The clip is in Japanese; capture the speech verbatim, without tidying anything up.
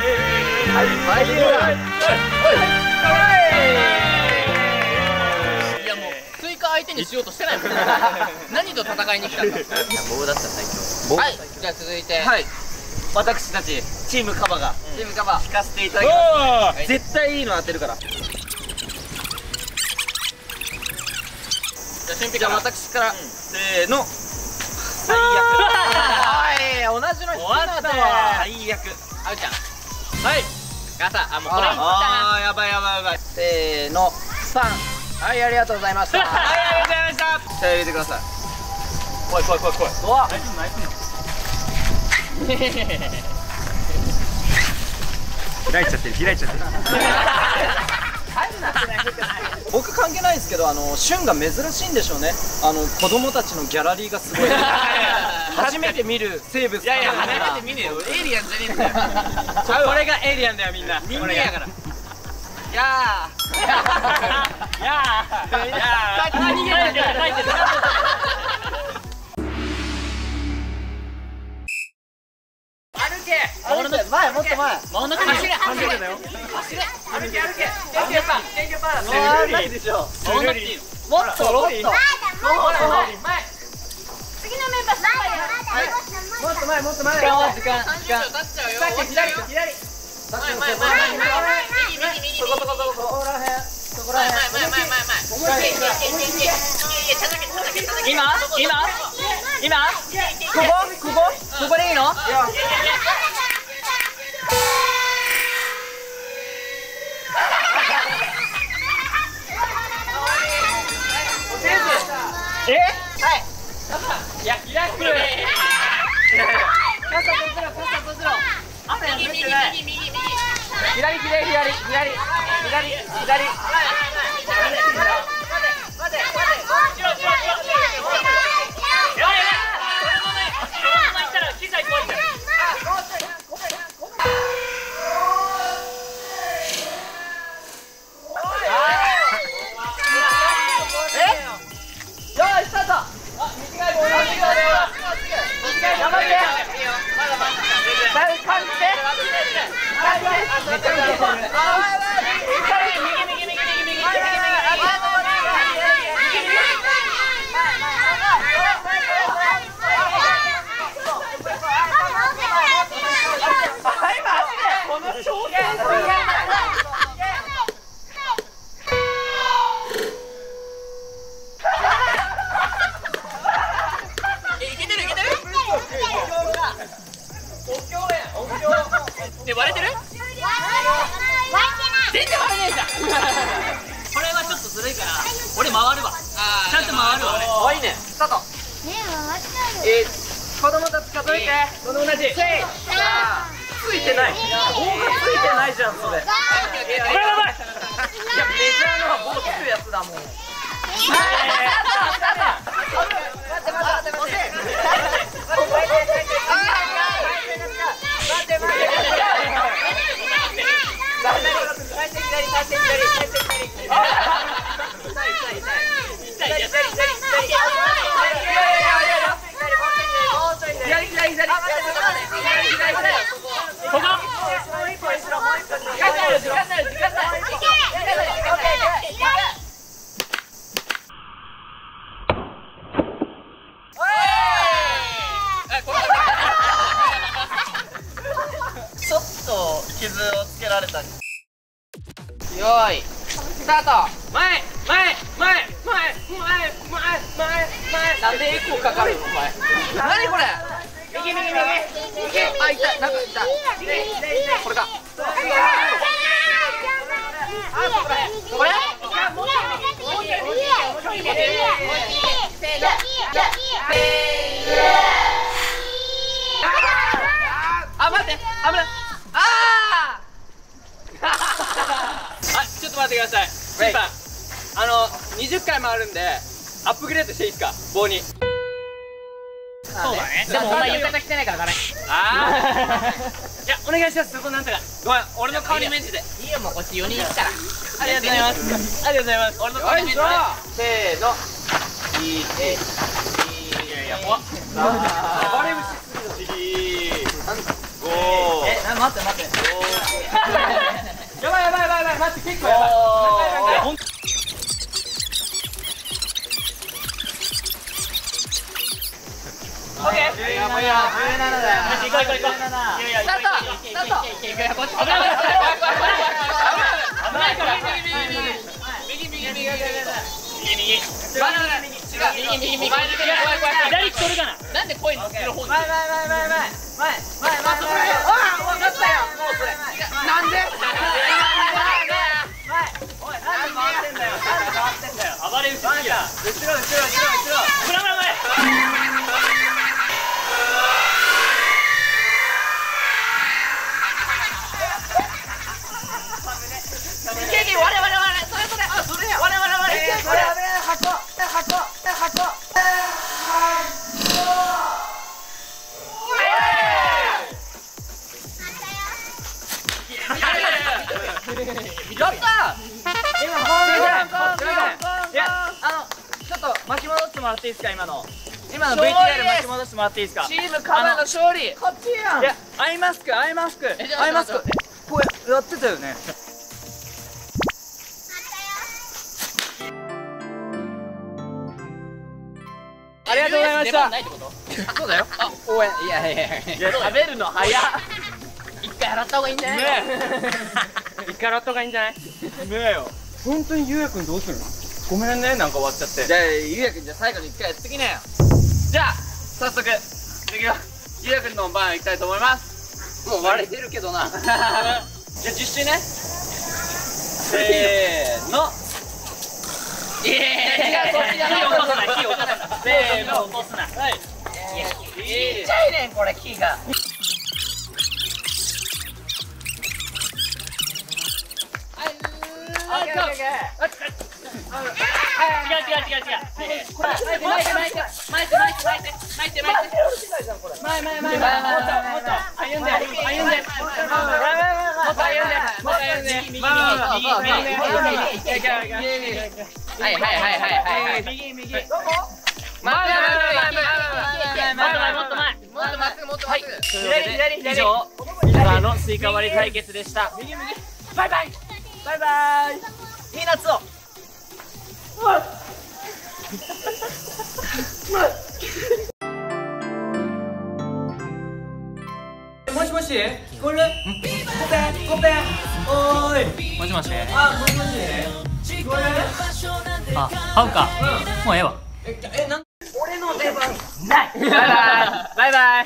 バイユーいやもう追加相手にしようとしてないもん何と戦いに来たんだ棒だった最強。 はいじゃあ続いてはい、私たちチームカバがチームカバー引かせていただきまおーす。絶対いいの当てるから。 じゃあ俊じゃあ平から私から、せーの。最悪。 おい同じの終わったわ最悪。 あうちゃんはいガサあもうこれいったなあーやばいやばいやばい。せーの、パン。 はいありがとうございましたはい、ありがとうございました。じゃあ入れてください。 怖い怖い怖い怖い。 うわ、開いちゃってる開いちゃってる。僕関係ないですけど、あの旬が珍しいんでしょうね。あの子供たちのギャラリーがすごい。初めて見る生物。 いやいや初めて見ねえよエイリアンじゃねえんだよこれがエイリアンだよみんな。 人間やからいやいやーいやーいやー逃げないで帰って歩け俺の前もっと前。 真ん中に走れ走れだよ。 走れ歩け歩け研究パン研究パンあーないでしょ。 真ん中にいいのもっともっと。 ほらほら前次のメンバースタートよ。はい。 もっと前もっと前。 時間は時間さん時間じゅうびょう経っちゃうよ。 さっき左終わっちゃうよ。 左。 前前前前前右右右右。 そこそこそこそこらへん。そこらへん。 前前前前前前。 思いっきりいけいけいけいけいけいけ。叩け叩け叩け。 今今今ここここここでいいの？え？はい。 いや開く。 パスタどちろパスタどちろ。雨降右右ってない。 右右右。 左左左左左左。 で割れてる？全然割れねえじゃん。これはちょっとずるいから俺回るわ。ちゃんと回るわ。 おいいね。スタート。えー、子供たち数えて。 子供たち。 ついてない。棒がついてないじゃんそれ。いやメジャーのは棒つくやつだもん。ちょっと傷をつけられた。よーいスタート。 前前前前前前前前。 なんでエコーかかるのお前。何これ。右右右右。あ痛いなんか痛い。これか。あそこらへん。これ？あ待って危ない。ああ。 あちょっと待ってください。スーパーあのにじゅっかい回るんでアップグレードしていいですか棒に。 そうだね。でもお前浴衣着てないからダメ。 ああ。いやお願いします。そこなんとか。ごめん俺の顔に免じて。 いいよもうこっちよにんいくから。 ありがとうございます。ありがとうございます。俺の顔に免じて。 せーの。いえ。 いやいや怖っ。暴れ虫すぎる。ご。 えな待って待って。 やばいやばいやばいやばい待って結構やばい。やばいやばい。オッケー。 じゅうななだよ。 よし行こう行こう行こう。いやいやスタートスタート。 いくよこっち。 危ない危ないから。 右右右右。 右右。 バナナ右。違う右右右。 左来とるかな。 なんで声にする方に。 前前前前前前前前前。ああ分かったよ。もうそれ。なんで？前。おいなんで回ってんだよ。なんで回ってんだよ。 暴れ牛好きや。 後ろ後ろ後ろ後ろ。 ほらほらほら。 いけいけ我々我々それそれあそれや我々我々 えーこれやべえ箱箱箱。やった。今ホームランコンコンコン。 いやあのちょっと巻き戻してもらっていいですか今の。今の勝ブイティーアール利です巻き戻してもらっていいですか。 チームカメの勝利。こっちやん。 いやアイマスクアイマスクえじゃあアイマスクこうやってたよね。ありがとうございました。 出番ないってこと？ そうだよ。 あ、応援。いやいやいやいや、食べるの早っ。 一回洗った方がいいんじゃない？ ねえ。一回洗った方がいいんじゃない？ねえよ。本当にゆうやくんどうするの？ごめんね、なんか終わっちゃって。 じゃあ、ゆうやくん、じゃあ最後に一回やってきなよ。じゃあ、早速、次は、ゆうやくんの番行きたいと思います。もう割れてるけどな。じゃあ、じゅっ周ね。せーの。いやいや、そっちじゃない。 木落とすな、木落とすな。 せーの。 落とすな。 はい。 ちっちゃいねん、これ、木が。 違う違う違う違う違う。これ巻いて巻いて巻いて巻いて巻いて巻いて巻いて巻いて前前前前もっともっと歩んで歩んでもっと歩んでもっと歩んで右右右右はいはいはいはいはい。 右右どこ？ 前前前前前前もっと前もっとまっすぐもっとまっすぐ。 左左左以上、リバーのスイカ割り対決でした。 右右バイバイバイバイピーナッツをもしもし聞こえる？コペコペおーいもしもし。 あ、もしもし聞こえる？ あ、買うか。もうええわ。 え、なん俺の出番バイバイ。バイバイ。